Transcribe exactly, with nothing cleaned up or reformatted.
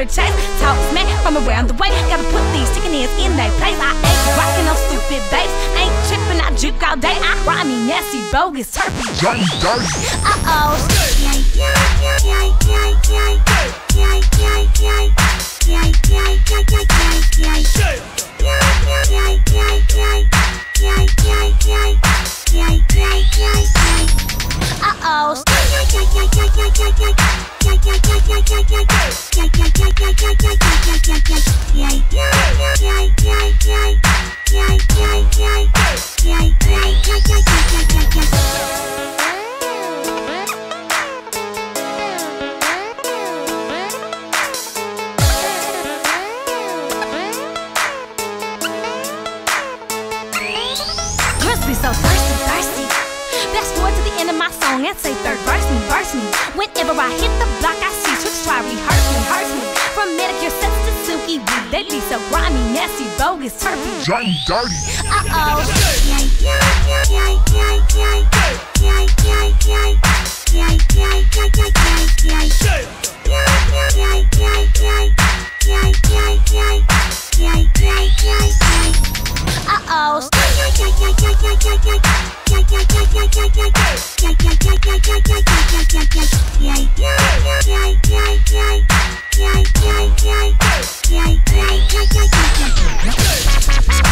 Chevy Chase. Talk smack from around the way. Gotta put these chicken ears in their place. I ain't rockin' no stupid bass. Ain't trippin', I juke all day. I rhyme me nasty, bogus, turfy, dirty, dirty. Uh-oh. Uh-oh. Girls be so thirsty, thirsty. Fast forward to the end of my song and say third verse me, verse me. Whenever I hit the block, I see tricks try rehearse me, hurts me. From manicure sets to silky weed, they be so grimy, nasty, bogus, turfy, dirty, dirty. Uh-oh. Uh-oh.